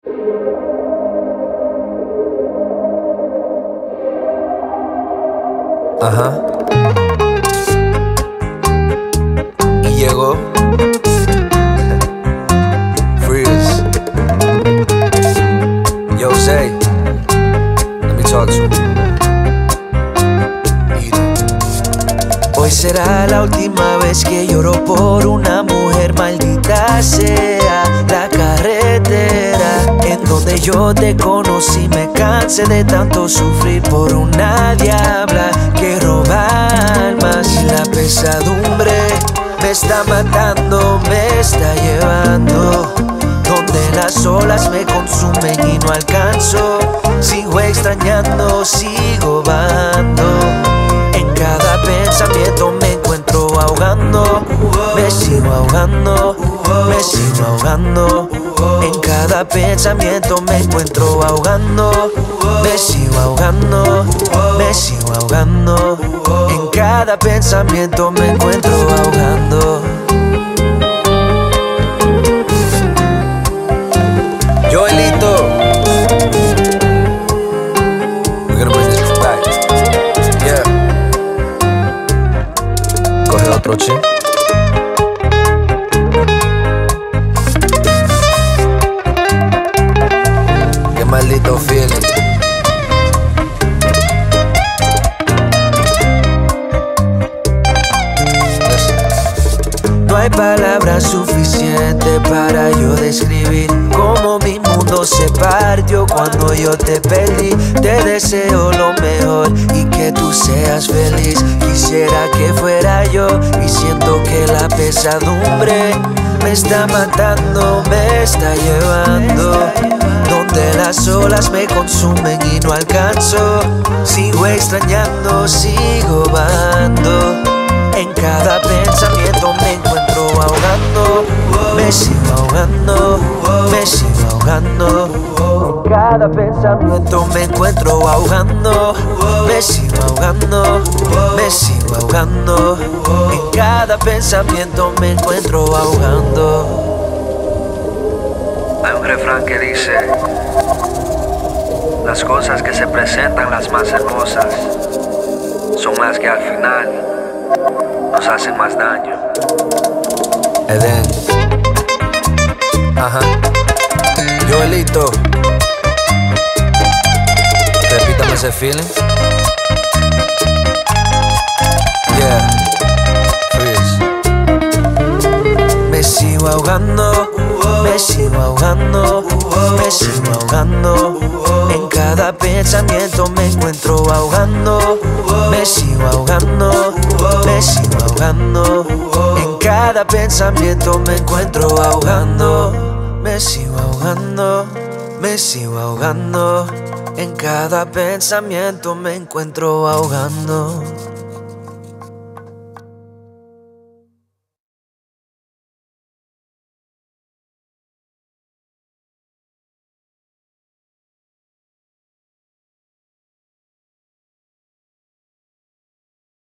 Ajá. Y llegó Freeze. Yo, Zay, let me talk to him. Hoy será la última vez que lloro por una mujer, maldita sea la carretera en donde yo te conocí. Me cansé de tanto sufrir por una diabla que roba almas. Y la pesadumbre me está matando, me está llevando donde las olas me consumen y no alcanzo. Sigo extrañando, sigo bajando. En cada pensamiento me encuentro ahogando. Me sigo ahogando, me sigo ahogando. En cada pensamiento me encuentro ahogando. Me sigo ahogando, me sigo ahogando. En cada pensamiento me encuentro ahogando. Joelito, we're gonna bring this back. Yeah. Coge otro chip. Qué maldito feeling. No hay palabras suficientes para yo describir cómo mi mundo se partió cuando yo te perdí. Te deseo lo mejor y que tú seas feliz. Quisiera que fuera yo y siento que la pesadumbre me está matando, me está llevando donde las olas me consumen y no alcanzo. Sigo extrañando, sigo bajando. En cada pensamiento me encuentro ahogando. Me sigo ahogando, me sigo ahogando. En cada pensamiento me encuentro ahogando. Me sigo ahogando, me sigo ahogando. En cada pensamiento me encuentro ahogando. Hay un refrán que dice: las cosas que se presentan las más hermosas son las que al final nos hacen más daño. Eden. Ajá. Joelito, repítame ese feeling. Yeah. Freeze. Me sigo ahogando, me sigo ahogando, me sigo ahogando. En cada pensamiento me encuentro ahogando. Me sigo ahogando, me sigo ahogando. En cada pensamiento me encuentro ahogando. Me sigo ahogando, me sigo ahogando. En cada pensamiento me encuentro ahogando.